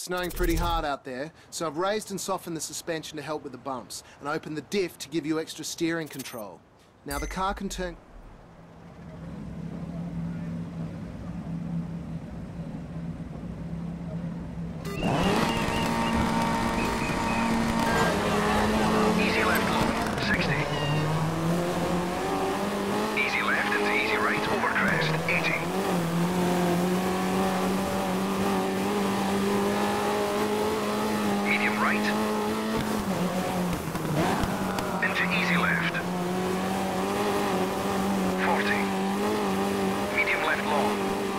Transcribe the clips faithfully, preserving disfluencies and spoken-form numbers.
It's snowing pretty hard out there, so I've raised and softened the suspension to help with the bumps, and opened the diff to give you extra steering control. Now the car can turn... Easy left long, sixty. Easy left into easy right over crest, eighty. Medium right. Into easy left. forty. Medium left long.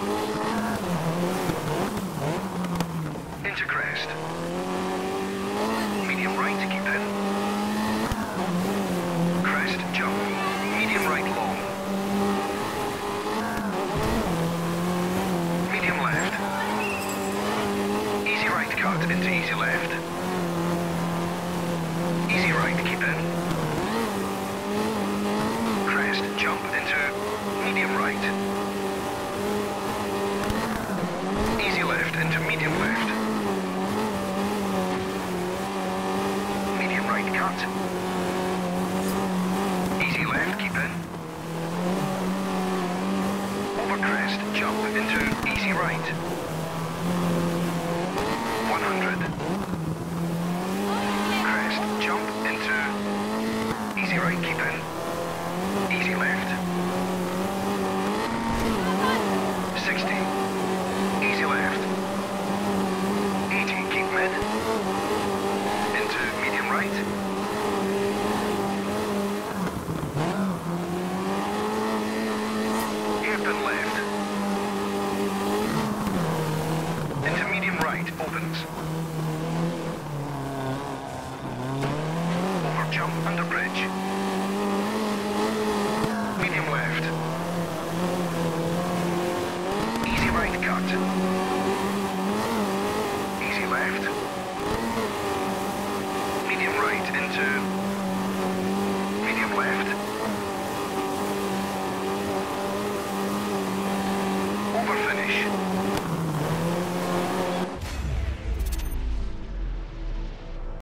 Into crest. Medium right to keep in. Crest jump. Medium right long. Medium left. Easy right cut into easy left. Easy right to keep in. Crest jump into medium right. Easy left into medium left. Medium right cut. Easy left, keep in. Over crest, jump into easy right. one hundred. Crest, jump into easy right, keep in. Easy left.